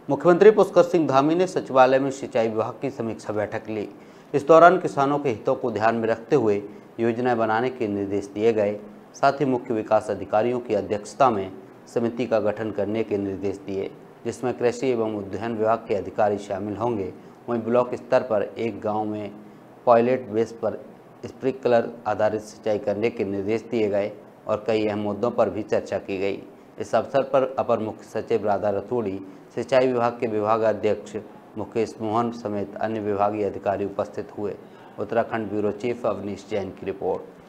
मुख्यमंत्री पुष्कर सिंह धामी ने सचिवालय में सिंचाई विभाग की समीक्षा बैठक ली। इस दौरान किसानों के हितों को ध्यान में रखते हुए योजनाएं बनाने के निर्देश दिए गए। साथ ही मुख्य विकास अधिकारियों की अध्यक्षता में समिति का गठन करने के निर्देश दिए, जिसमें कृषि एवं उद्यान विभाग के अधिकारी शामिल होंगे। वहीं ब्लॉक स्तर पर एक गाँव में पायलट बेस पर स्प्रिंकलर आधारित सिंचाई करने के निर्देश दिए गए और कई अहम मुद्दों पर भी चर्चा की गई। इस अवसर पर अपर मुख्य सचिव राधा रतूड़ी, सिंचाई विभाग के विभागाध्यक्ष मुकेश मोहन समेत अन्य विभागीय अधिकारी उपस्थित हुए। उत्तराखंड ब्यूरो चीफ अवनीश जैन की रिपोर्ट।